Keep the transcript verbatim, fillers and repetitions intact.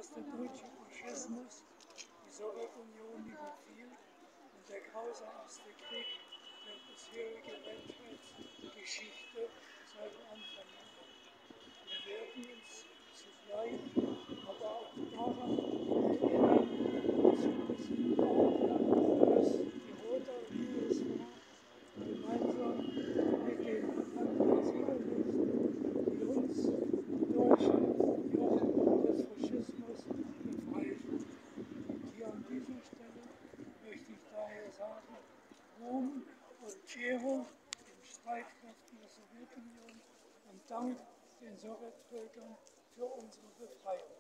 dass der deutsche Faschismus die Sowjetunion überfiel und der grausamste Krieg der bisherigen Menschheitsgeschichte seinen Anfang nahm. Wir werden uns zugleich aber auch daran erinnern, dass wir müssen glauben, dass die Rote Armee es war, gemeinsam mit den anderen Siegermächten, die uns, die Deutschen, vom Joch des Faschismus befreiten. Hier an dieser Stelle möchte ich daher sagen, Ruhm und Ehrung den Streitkräften der Sowjetunion und Dank den Sowjetvölkern für unsere Befreiung.